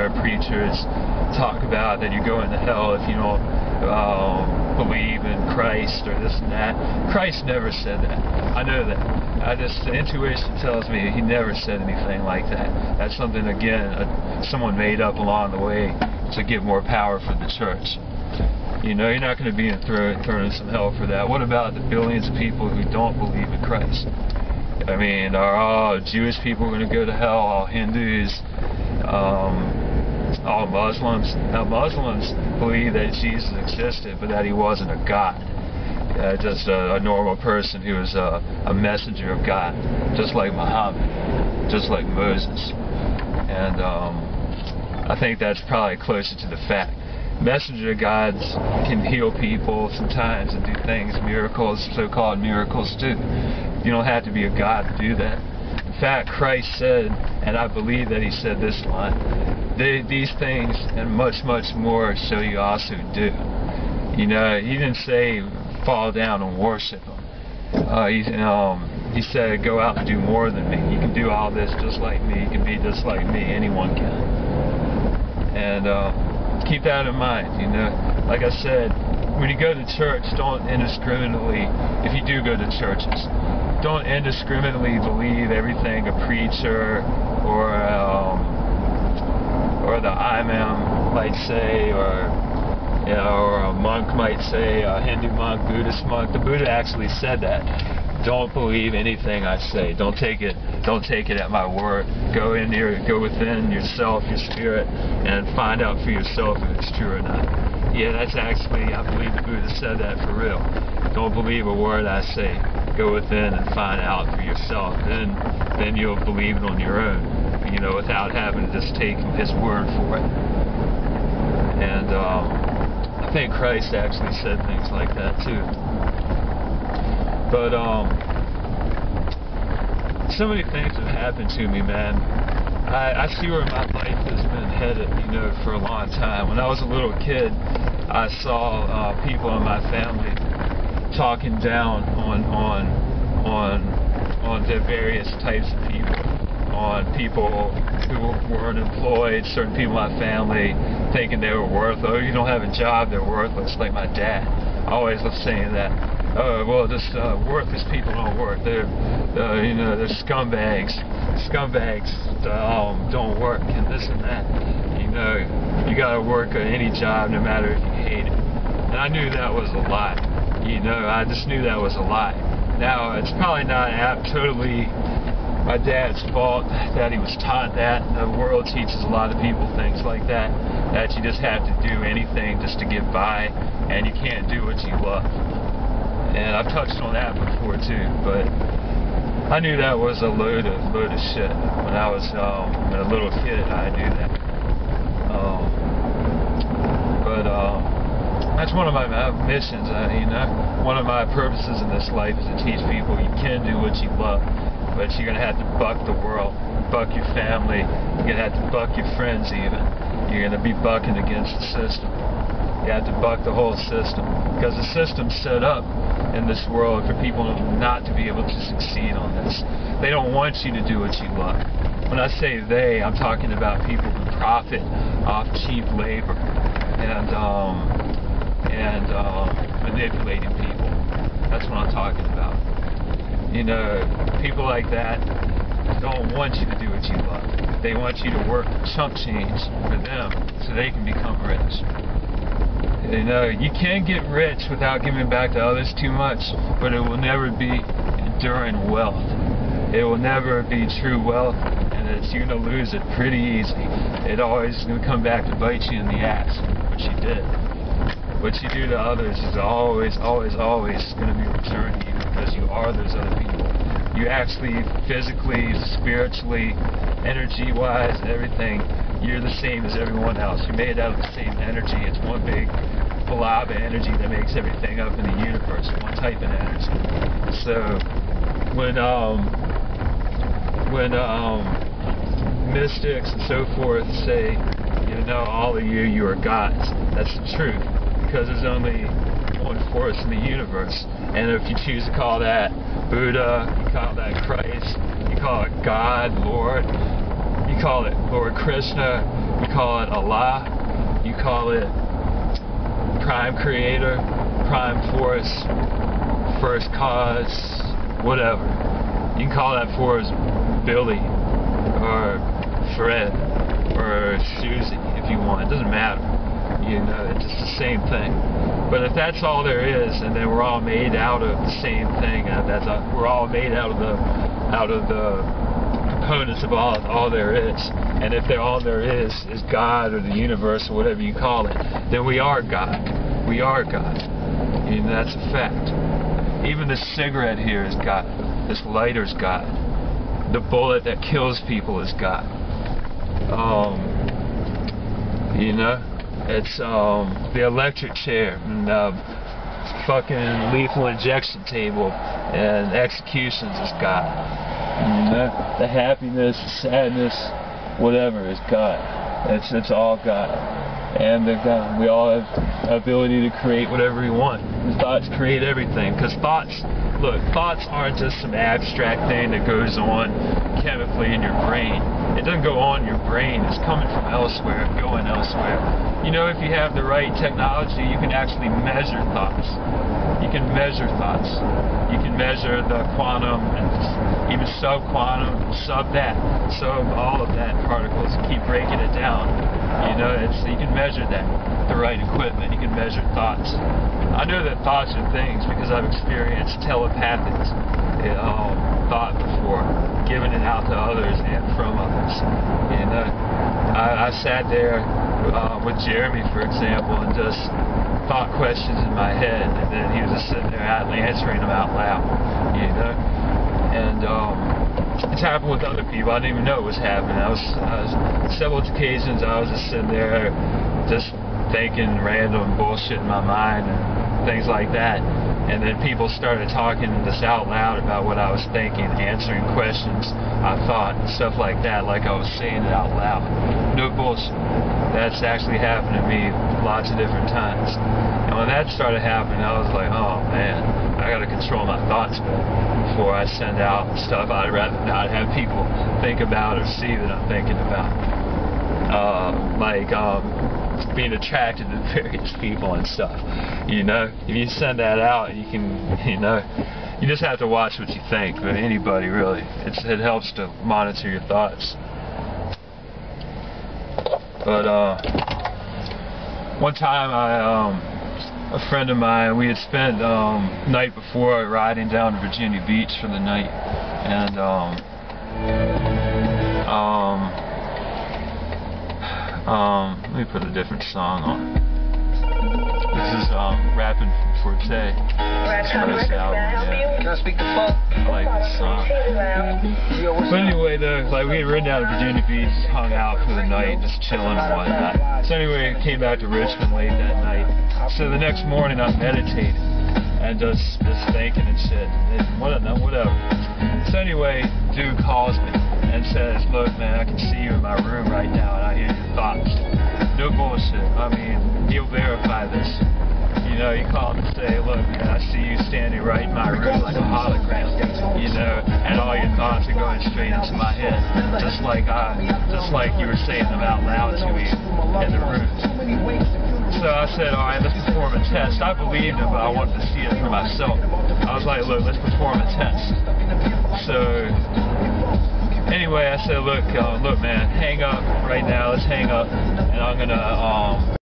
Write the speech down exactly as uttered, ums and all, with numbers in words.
hear preachers talk about that you're going to hell if you don't um, believe in Christ or this and that. Christ never said that. I know that. I just, the intuition tells me he never said anything like that. That's something, again, uh, someone made up along the way to get more power for the church. You know, you're not going to be thrown, thrown in some hell for that. What about the billions of people who don't believe in Christ? I mean, are all Jewish people going to go to hell? All Hindus? Um, all Muslims? Now, Muslims believe that Jesus existed, but that he wasn't a god. Uh, just a, a normal person who was a, a messenger of God, just like Muhammad, just like Moses. And um, I think that's probably closer to the fact. Messenger gods can heal people sometimes and do things, miracles, so-called miracles too. You don't have to be a god to do that. In fact, Christ said, and I believe that he said this line, these things and much, much more shall you also do. You know, he didn't say fall down and worship him. Uh, he, um, he said go out and do more than me. You can do all this just like me. You can be just like me. Anyone can. And uh, keep that in mind, you know. Like I said, when you go to church, don't indiscriminately, if you do go to churches, don't indiscriminately believe everything a preacher or um, or the imam might say, or you know, or a monk might say, a Hindu monk, Buddhist monk. The Buddha actually said that. Don't believe anything I say. Don't take it. Don't take it at my word. Go in here, go within yourself, your spirit, and find out for yourself if it's true or not. Yeah, that's actually, I believe the Buddha said that for real. Don't believe a word I say. Go within and find out for yourself. Then, then you'll believe it on your own. You know, without having to just take his word for it. And um, I think Christ actually said things like that too. But um, so many things have happened to me, man. I, I see where my life has been headed, you know, for a long time. When I was a little kid, I saw uh, people in my family talking down on on on on the various types of people, on people who weren't employed, certain people in my family thinking they were worthless. Oh, you don't have a job, they're worthless, like my dad. I always was saying that. Oh, well, just uh, worthless people don't work. They're, uh, you know, they're scumbags. Scumbags um, don't work, and this and that. You know, you gotta work at any job, no matter if you hate it. And I knew that was a lie. You know, I just knew that was a lie. Now, it's probably not totally my dad's fault that he was taught that. The world teaches a lot of people things like that, that you just have to do anything just to get by, and you can't do what you love. And I've touched on that before too, but I knew that was a load of load of shit when I was um, a little kid. I knew that. Um, but um, that's one of my missions. Uh, you know, one of my purposes in this life is to teach people you can do what you love, but you're gonna have to buck the world, buck your family. You're gonna have to buck your friends even. You're gonna be bucking against the system. You have to buck the whole system, because the system's set up in this world for people not to be able to succeed on this. They don't want you to do what you love. When I say they, I'm talking about people who profit off cheap labor and um, and um, manipulating people. That's what I'm talking about. You know, people like that don't want you to do what you love. They want you to work chump change for them so they can become rich. You know, you can get rich without giving back to others too much, but it will never be enduring wealth. It will never be true wealth, and it's, you're going to lose it pretty easy. It always is going to come back to bite you in the ass, which you did. What you do to others is always, always, always going to be returned to you, because you are those other people. You actually, physically, spiritually, energy-wise, everything, you're the same as everyone else. You're made out of the same energy. It's one big blob of energy that makes everything up in the universe, one type of energy. So when um when um mystics and so forth say, you know, all of you, you are gods, that's the truth, because there's only one force in the universe. And if you choose to call that Buddha, you call that Christ, you call it God, Lord, you call it Lord Krishna, you call it Allah, you call it Prime Creator, Prime Force, First Cause, whatever. You can call that force Billy, or Fred, or Susie if you want. It doesn't matter. You know, it's just the same thing. But if that's all there is, and then we're all made out of the same thing, and that's a, we're all made out of the out of the components of all all there is, and if there all there is is God or the universe or whatever you call it, then we are God. We are God. And that's a fact. Even this cigarette here is God. This lighter's God. The bullet that kills people is God. Um, you know, it's um, the electric chair and the fucking lethal injection table and executions is God. You know, the happiness, the sadness, whatever is God. It's it's all God. And the God, we all have the ability to create whatever we want. The thoughts create everything. Because thoughts, look, thoughts aren't just some abstract thing that goes on chemically in your brain. It doesn't go on in your brain. It's coming from elsewhere, going elsewhere. You know, if you have the right technology, you can actually measure thoughts. You can measure thoughts. You can measure the quantum and even sub-quantum, sub that, sub all of that particles, and keep breaking it down. You know, it's you can measure that with the right equipment. You can measure thoughts. I know that thoughts are things because I've experienced telepathic um, thought before, giving it out to others and from others. You know, I, I sat there uh, with Jeremy, for example, and just thought questions in my head, and then he was just sitting there answering them out loud. You know, and um, it's happened with other people. I didn't even know it was happening. I was, I was several occasions I was just sitting there, just thinking random bullshit in my mind and things like that. And then people started talking just out loud about what I was thinking, answering questions I thought, and stuff like that, like I was saying it out loud. No bullshit. That's actually happened to me lots of different times. And when that started happening, I was like, oh man, I gotta control my thoughts better before I send out stuff I'd rather not have people think about or see that I'm thinking about. Uh, like, um, being attracted to various people and stuff. You know, if you send that out, you can, you know, you just have to watch what you think. But anybody really, it's, it helps to monitor your thoughts. But uh, one time, I, um, a friend of mine, we had spent um, night before riding down to Virginia Beach for the night, and um, um. Um, let me put a different song on. This is um, Rapping Forte. It's first album, yeah. Can I speak the phone? I like this song. But anyway, though, like we had ridden down to Virginia Beach, hung out for the night, just chilling and whatnot. So anyway, came back to Richmond late that night. So the next morning, I'm meditating and just just thinking and shit, and whatever. whatever. So anyway, dude calls me and says, look man, I can see you in my room right now and I hear your thoughts. No bullshit. I mean, he'll verify this. You know, you call him and say, look man, I see you standing right in my room like a hologram. You know, and all your thoughts are going straight into my head. Just like I, just like you were saying them out loud to me in the room. So I said, alright, let's perform a test. I believed him, but I wanted to see it for myself. I was like, look, let's perform a test. So anyway, I said, look, uh, look, man, hang up right now. Let's hang up, and I'm gonna, um,